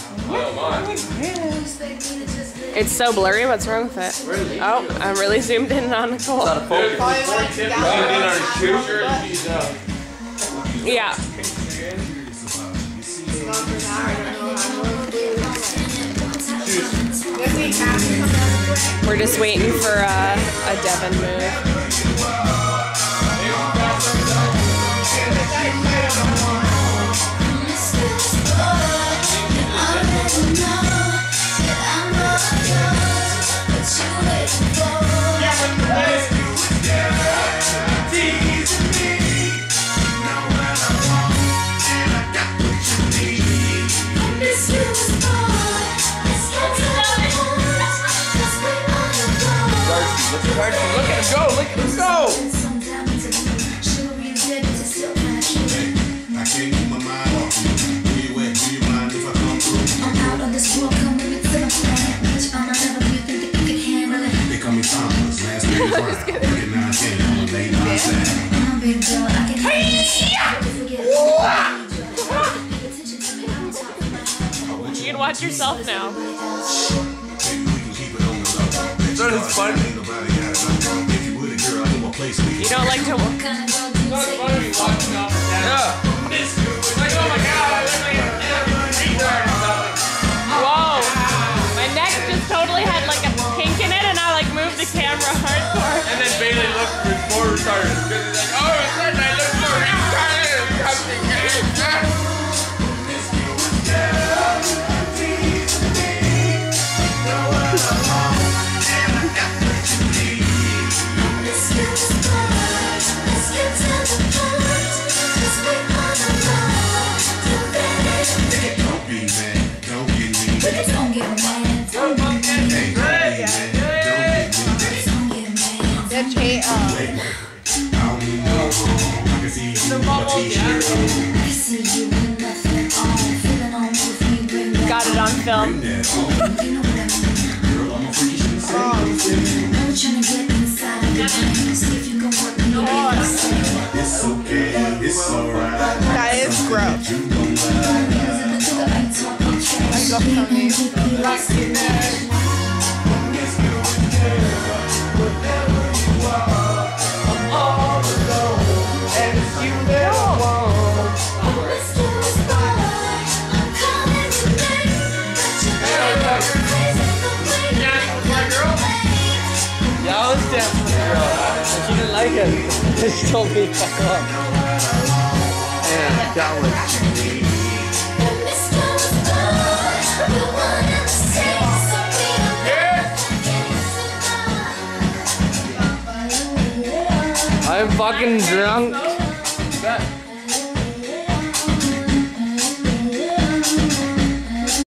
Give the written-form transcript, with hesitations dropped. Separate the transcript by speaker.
Speaker 1: It's so blurry. What's wrong with it? Oh, I'm really zoomed in on Nicole. Yeah. We're just waiting for a Devin move.
Speaker 2: Look at him go! Look at him go!
Speaker 3: I can't keep my mind off you. Do you mind if I come through? I'm out of this world, come with me to my planet. Bitch, I'ma never be think that you can handle it. They call me Thomas, last name is Brown. Get 9-10, I'm a late onset. I'm a big girl, I can
Speaker 1: You can watch yourself now.
Speaker 2: That is funny.
Speaker 1: You don't like to walk.
Speaker 2: Yeah. Like, oh my god, I look like a retard or something.
Speaker 1: Whoa! My neck just totally had like a kink in it, and I like moved the camera hardcore.
Speaker 2: And then Bailey looked more retarded. Because he's like, oh, it's like I look more retarded or something.
Speaker 1: Got it on film.
Speaker 4: That is gross.
Speaker 2: She didn't like it. She told me fuck off. And that was I'm fucking drunk.